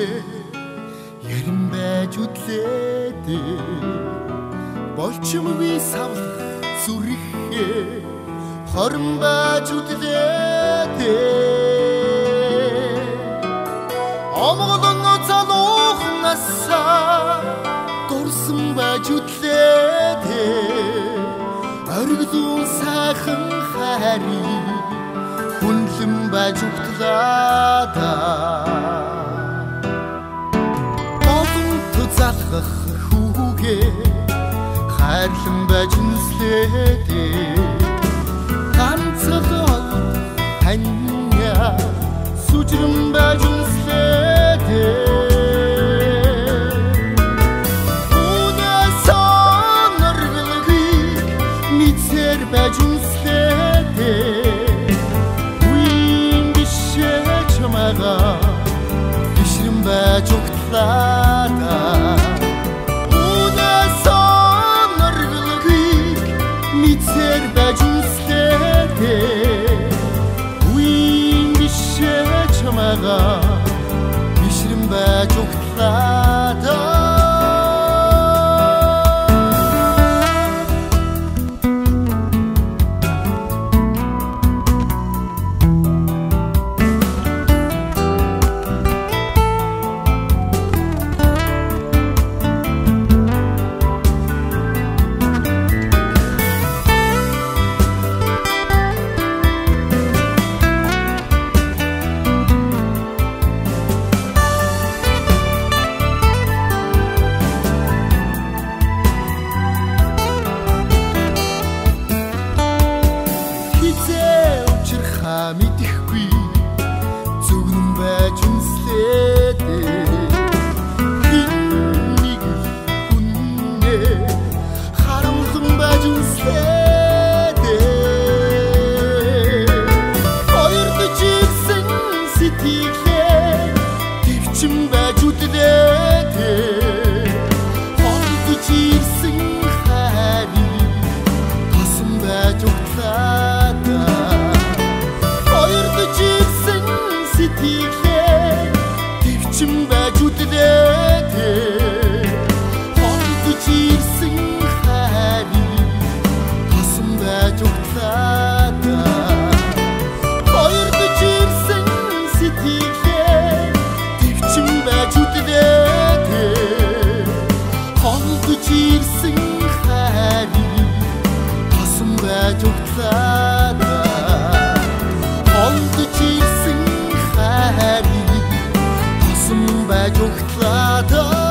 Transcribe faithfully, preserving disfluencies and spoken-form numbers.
ярин байж үтлээд болчмгүй савлах зүрхээ хорон байж үтлээд омголон цалуухнасаа дурсан байж үтлээд оргилуун сайхан хайрыг хүнлэн байж үтлээ залгах хүүгээ хайрлан байж үнслээд ганцхан таня сүжрэн байж үнслээд үнээс онорглоги мэдсээр байж үнслээд үин бишээ чамаага бишрэн байж угтлаа бишрэн байж угтлаа мэдхгүй зүгэн байж үнслээд нэг хүнээ харамхан байж үнслээд хоёрд чигсэн сэтгэлээ төвчм байж үтлээд хоёрд чигсэн хайрыг тасан байж угтлаа төвчм байж үтлээд хоёрд чигсэн хайрыг тасан байж угтлаа хоёрд чигсэн сэтгэлээ төвчм байж үтлээд хоёрд чигсэн хайрыг тасан байж угтлаа хоёрд чигсэн хайрыг тасан байж угтлаа